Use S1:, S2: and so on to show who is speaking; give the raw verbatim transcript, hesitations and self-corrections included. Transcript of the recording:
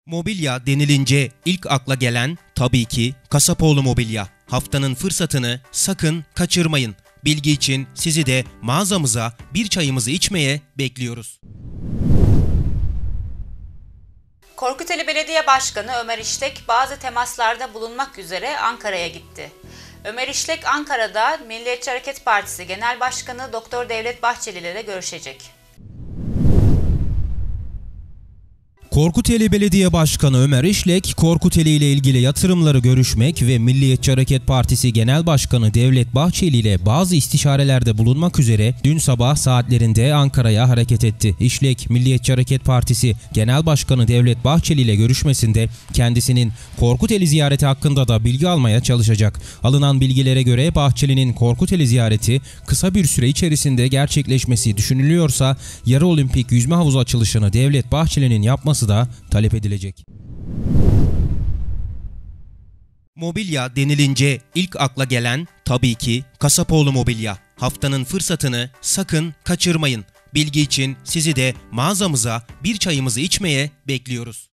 S1: Mobilya denilince ilk akla gelen tabii ki Kasapoğlu Mobilya. Haftanın fırsatını sakın kaçırmayın. Bilgi için sizi de mağazamıza bir çayımızı içmeye bekliyoruz.
S2: Korkuteli Belediye Başkanı Ömer İşlek bazı temaslarda bulunmak üzere Ankara'ya gitti. Ömer İşlek Ankara'da Milliyetçi Hareket Partisi Genel Başkanı Doktor Devlet Bahçeli ile de görüşecek.
S1: Korkuteli Belediye Başkanı Ömer İşlek, Korkuteli ile ilgili yatırımları görüşmek ve Milliyetçi Hareket Partisi Genel Başkanı Devlet Bahçeli ile bazı istişarelerde bulunmak üzere dün sabah saatlerinde Ankara'ya hareket etti. İşlek, Milliyetçi Hareket Partisi Genel Başkanı Devlet Bahçeli ile görüşmesinde kendisinin Korkuteli ziyareti hakkında da bilgi almaya çalışacak. Alınan bilgilere göre Bahçeli'nin Korkuteli ziyareti kısa bir süre içerisinde gerçekleşmesi düşünülüyorsa yarı olimpik yüzme havuzu açılışını Devlet Bahçeli'nin yapması da talep edilecek. Mobilya denilince ilk akla gelen tabii ki Kasapoğlu Mobilya. Haftanın fırsatını sakın kaçırmayın. Bilgi için sizi de mağazamıza bir çayımızı içmeye bekliyoruz.